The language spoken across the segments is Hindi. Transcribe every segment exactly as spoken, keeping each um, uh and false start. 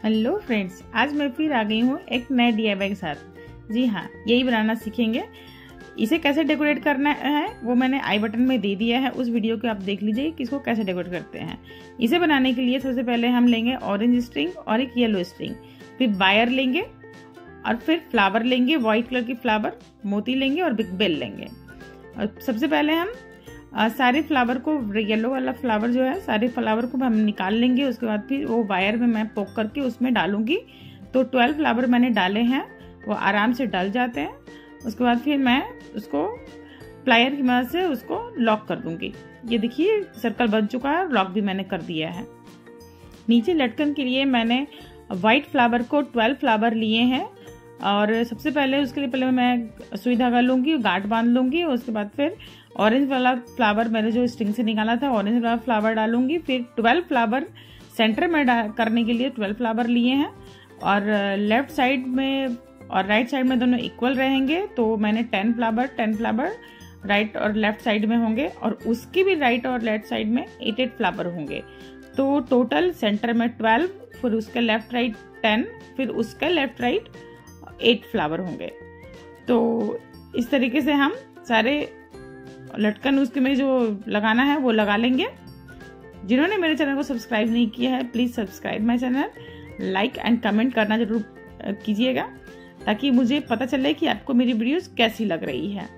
हेलो फ्रेंड्स, आज मैं फिर आ गई हूँ एक नए डी आई वाई के साथ। जी हाँ, यही बनाना सीखेंगे। इसे कैसे डेकोरेट करना है वो मैंने आई बटन में दे दिया है, उस वीडियो को आप देख लीजिए कि इसको कैसे डेकोरेट करते हैं। इसे बनाने के लिए सबसे पहले हम लेंगे ऑरेंज स्ट्रिंग और एक येलो स्ट्रिंग, फिर वायर लेंगे और फिर फ्लावर लेंगे, व्हाइट कलर की फ्लावर, मोती लेंगे और बिग बेल लेंगे। और सबसे पहले हम आ, सारे फ्लावर को, येलो वाला फ्लावर जो है, सारे फ्लावर को हम निकाल लेंगे। उसके बाद फिर वो वायर में मैं पोक करके उसमें डालूंगी। तो ट्वेल्व फ्लावर मैंने डाले हैं, वो आराम से डल जाते हैं। उसके बाद फिर मैं उसको प्लायर की मदद से उसको लॉक कर दूंगी। ये देखिए सर्कल बन चुका है, लॉक भी मैंने कर दिया है। नीचे लटकन के लिए मैंने व्हाइट फ्लावर को ट्वेल्व फ्लावर लिए हैं और सबसे पहले उसके लिए पहले मैं सुई धागा लूंगी, गांठ बांध लूंगी। उसके बाद फिर ऑरेंज वाला फ्लावर मैंने जो स्ट्रिंग से निकाला था, ऑरेंज वाला फ्लावर डालूंगी। फिर ट्वेल्व फ्लावर सेंटर में करने के लिए ट्वेल्व फ्लावर लिए हैं और लेफ्ट साइड में और राइट साइड में दोनों इक्वल रहेंगे। तो मैंने ten flower ten flower right और लेफ्ट साइड में होंगे और उसकी भी राइट और लेफ्ट साइड में एट एट फ्लावर होंगे। तो टोटल सेंटर में ट्वेल्व, फिर उसके लेफ्ट राइट टेन, फिर उसके लेफ्ट राइट एट फ्लावर होंगे। तो इस तरीके से हम सारे लटकन उसके में जो लगाना है वो लगा लेंगे। जिन्होंने मेरे चैनल को सब्सक्राइब नहीं किया है, please subscribe my channel, like and comment करना जरूर कीजिएगा ताकि मुझे पता चले कि आपको मेरी वीडियोस कैसी लग रही है।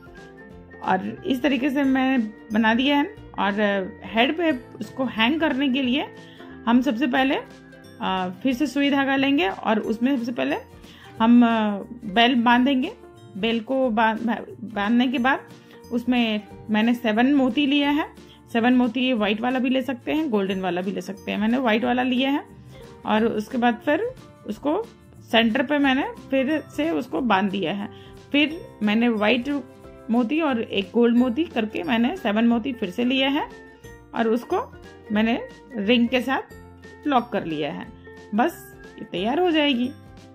और इस तरीके से मैंने बना दिया है। और हेड पे उसको हैंग करने के लिए हम सबसे पहले आ, फिर से सुई धागा लेंगे और उसमें सबसे पहले हम बेल बांधेंगे। बेल को बांधने के बाद उसमें मैंने सेवन मोती लिया है। सेवन मोती व्हाइट वाला भी ले सकते हैं, गोल्डन वाला भी ले सकते हैं। मैंने व्हाइट वाला लिया है और उसके बाद फिर उसको सेंटर पे मैंने फिर से उसको बांध दिया है। फिर मैंने व्हाइट मोती और एक गोल्ड मोती करके मैंने सेवन मोती फिर से लिया है और उसको मैंने रिंग के साथ लॉक कर लिया है। बस ये तैयार हो जाएगी।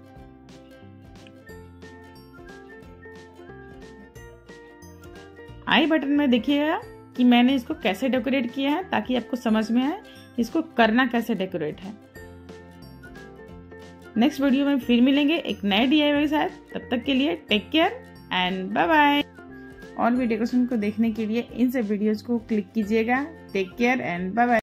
आई बटन में देखिएगा कि मैंने इसको कैसे डेकोरेट किया है ताकि आपको समझ में आए इसको करना कैसे डेकोरेट है। नेक्स्ट वीडियो में फिर मिलेंगे एक नए डी आई वाई के साथ। तब तक के लिए take care and bye bye. और भी डेकोरेशन को देखने के लिए इन सब वीडियोस को क्लिक कीजिएगा। Take care and bye bye.